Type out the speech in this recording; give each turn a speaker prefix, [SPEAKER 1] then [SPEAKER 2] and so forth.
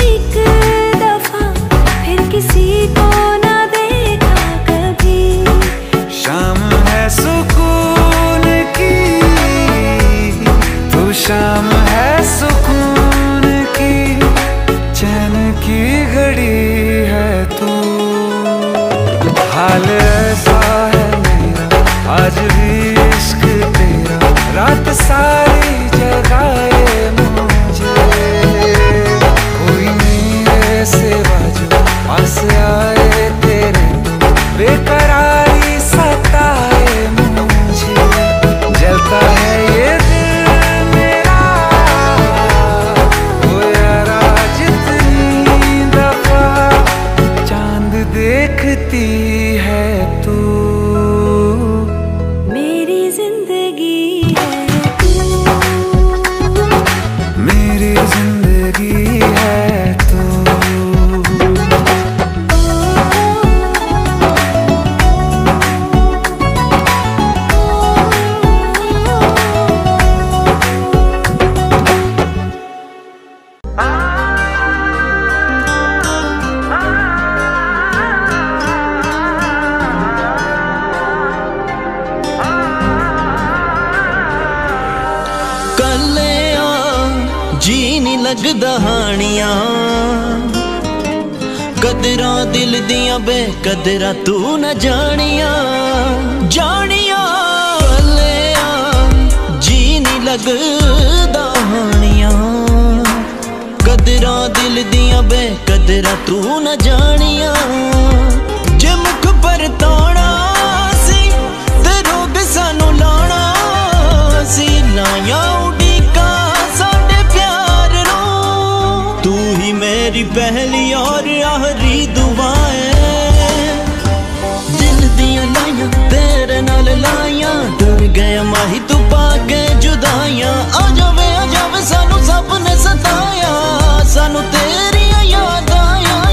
[SPEAKER 1] एक दफा फिर किसी को ना देखा कभी।
[SPEAKER 2] शाम है सुकून की, तू शाम है सुकून की, चैन की घड़ी है तू। हाल ऐसा है मेरा आज भी इश्क तेरा, रात सारी जगाए मुझे। कोई मेरे सिवा जो पास आए तेरे तो बेकरारी सताए मुझे। जलता है ये दिल मेरा, ओ यारा जितनी दफा चांद देखती है तू।
[SPEAKER 1] मेरी जिंदगी है तू,
[SPEAKER 2] मेरी जिंदगी है तू।
[SPEAKER 3] जी नी लगदा हानियां, कदरां दिल दियां बेकदरां तू न जानियां जानियां। कल्लेआं जी नी लगदा हानियां, कदरां दिल दियां बेकदरां तू न जानियां। जे मुख पर तोड़ा सी ते रोग सानू लाना सी, लाया उड़ीका मेरी पहली और आखिरी दुआएं। दिल दियां लाइयां तेरे नाल लाइयां, डर गया माही तू पाके जुदाइयां। आ जावे सानू सपने सताया, सानू तेरियां याद आया।